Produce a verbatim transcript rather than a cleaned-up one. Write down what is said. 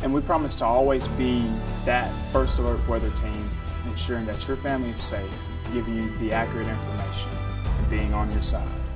And we promise to always be that first alert weather team, ensuring that your family is safe, giving you the accurate information, and being on your side.